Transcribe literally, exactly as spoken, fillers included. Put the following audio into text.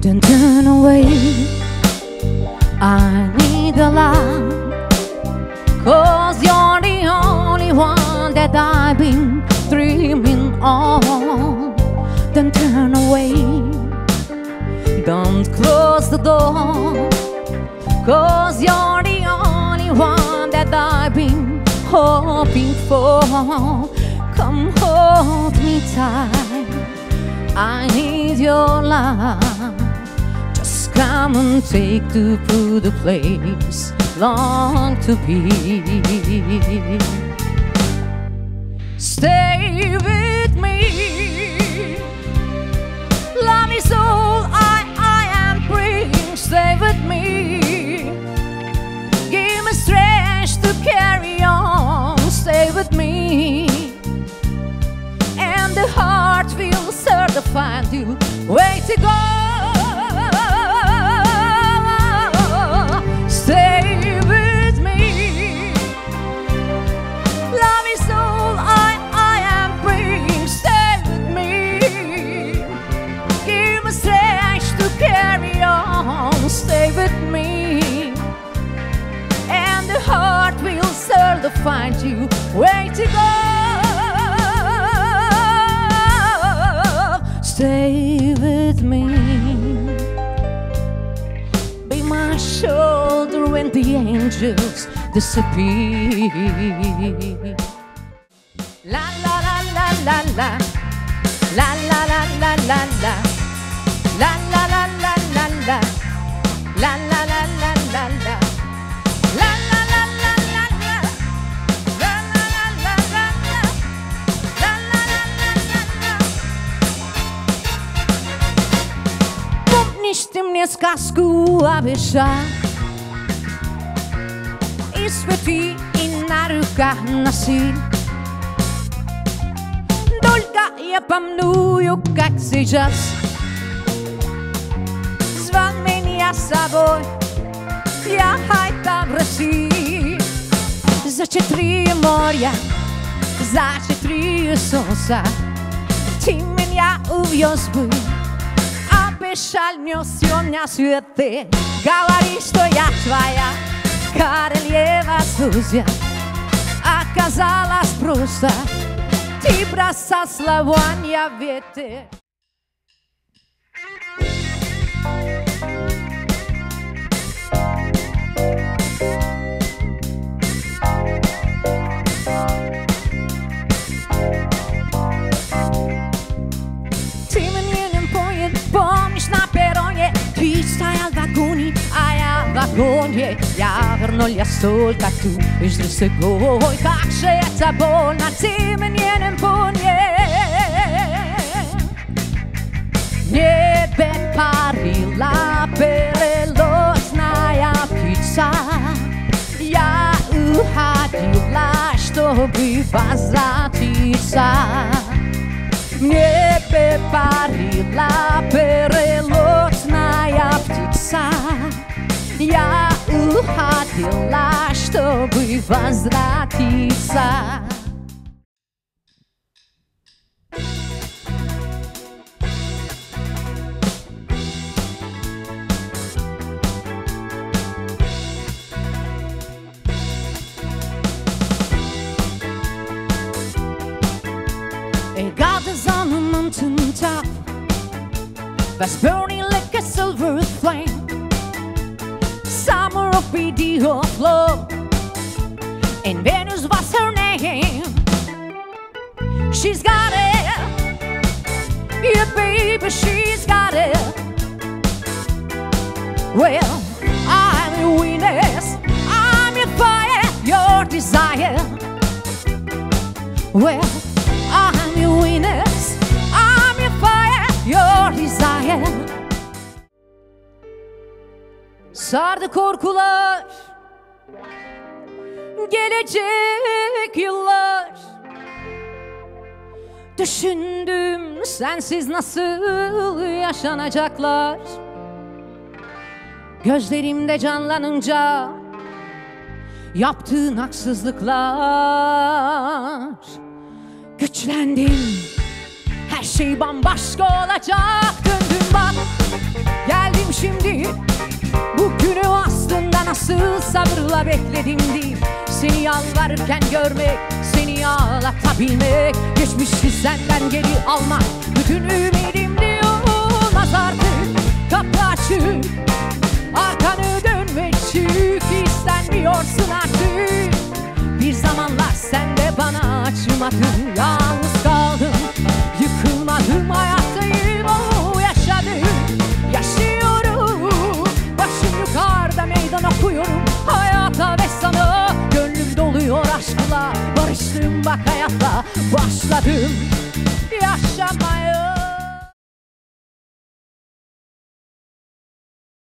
Don't turn away, I need a love, 'cause you're the only one that I've been dreaming of. Don't turn away, don't close the door, 'cause you're the only one that I've been hoping for. Come hold me tight, I need your love. Just come and take to to the place long to be. Stay with me, love is all I, I am praying. Stay with me, give me strength to carry on. Stay with me, and the heart will certify you way to go. Stay with me, love is all I, I am praying. Stay with me, give me strength to carry on. Stay with me, and the heart will certify you way to go. Stay with me, be my shoulder when the angels disappear. La la la la la la, la la la la la la, la la la la la la, la la la la la la. Помнишь сказку о вещах и цветы, и на руках носил? Только я помню, как сейчас звал меня с собой, я хайта в России. За четыре моря, за четыре солнца ты меня увез бы. Обещал мне все на свете, говори, что я твоя королева Зузя. Оказалось просто, ты бросал слова не в ветер. вагоне, я верну я столько ту, жди сегой, как же это больно, ты мне не понял. Небе парила перелетная птица, я уходила, чтобы возвратиться. Небе парила перелетная птица, я уходила, чтобы возвратиться. God is on the mountain top, that's burning like a silver flame. Summer of pity of love, and Venus was her name. She's got it, yeah baby, she's got it. Well, I'm your witness, I'm your fire, your desire. Well, I'm your witness, I'm your fire, your desire. Sardı korkular, gelecek yıllar. Düşündüm sensiz nasıl yaşanacaklar. Gözlerimde canlanınca yaptığın haksızlıklar. Güçlendim, her şey bambaşka olacak. Döndüm bak, Geldim şimdi, bugünü aslında nasıl sabırla bekledim değil. Seni yalvarırken görmek, seni ağlatabilmek, geçmişi senden geri almak bütün ümidimdi. Olmaz artık, kapı açık, arkanı dönmek çünkü istenmiyorsun artık. Bir zamanlar sen de bana acımadın, yalnız kaldım, yıkılmadım, hayattayım, o yaşadım, yaşıyorum. Başım yukarıda meydan okuyorum hayata ve sana. Gönlüm doluyor aşkla, barıştım bak hayatla, başladım.